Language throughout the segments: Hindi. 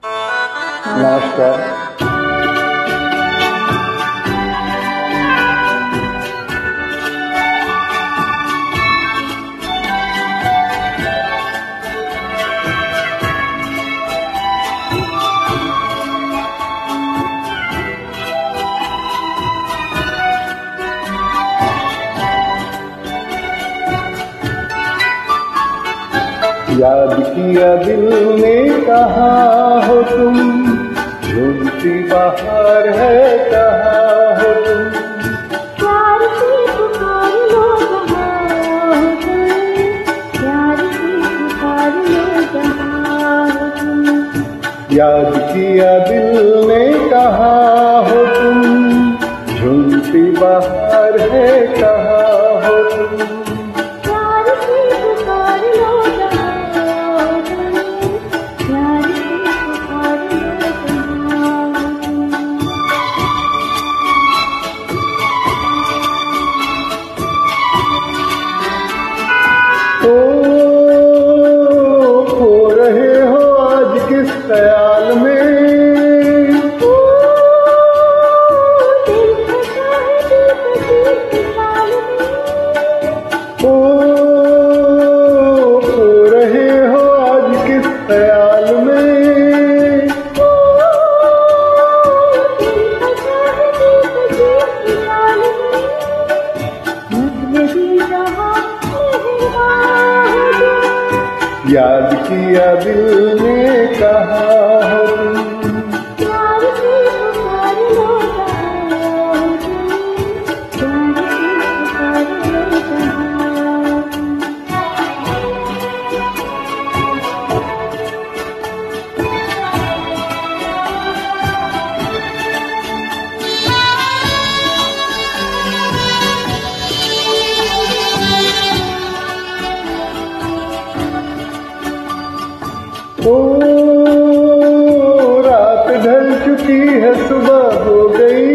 नमस्कार। याद किया दिल ने कहा हो तुम, झूलती बाहर है कहा हो तुम। प्यार से पुकार लो जहाँ हो तुम, प्यार से पुकार लो जहाँ हो तुम। याद किया दिल ने कहा हो तुम, झूलती बाहर है कहा हो तुम। खो रहे हो आज किस ख्याल में, खो रहे हो आज किस ख्याल में। याद किया दिल ने कहा हो तुम, प्यार से पुकार लो जहाँ हो तुम, प्यार से पुकार लो जहाँ हो तुम। रात ढल चुकी है सुबह हो गई,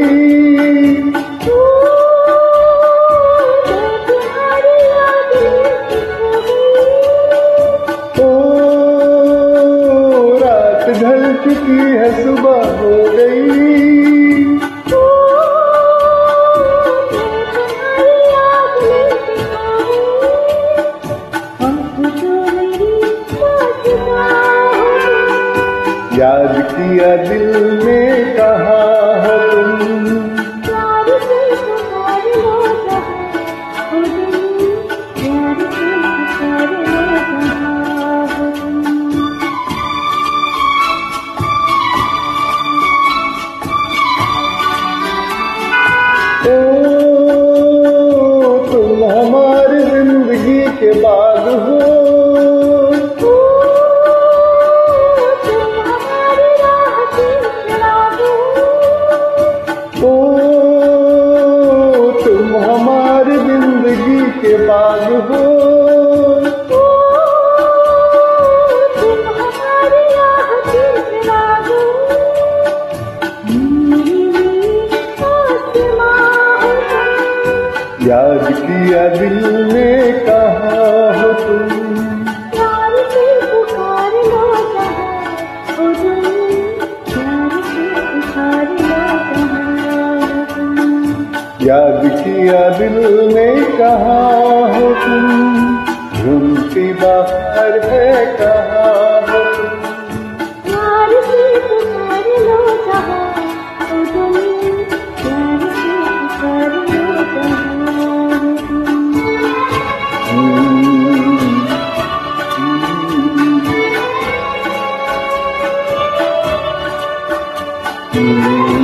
रात ढल चुकी है सुबह हो गई। याद किया दिल ने कहा हो तुम, प्यार से पुकार लो जहाँ हो तुम, प्यार से पुकार लो जहाँ हो तुम। तुम हमारी जिंदगी के बाग हो, तुम हमारी जिंदगी के बाग हो। तुम हमारी राह के चिराग हो, मेरी आसमां हो तुम। याद किया दिल ने कहा हो तुम, प्यार से पुकार लो जहाँ हो तुम, प्यार से पुकार लो जहाँ हो तुम। याद किया दिल ने कहा हो तुम, झूलती बाहर है कहा हो तुम। प्यार से पुकार लो जहाँ हो तुम, प्यार से पुकार लो जहाँ हो तुम। Mm-hmm.